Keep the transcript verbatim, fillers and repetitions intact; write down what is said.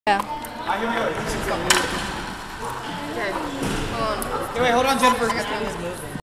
Yeah. Ah, here we go. Okay. Hold on. Hey, wait, hold on, Jennifer.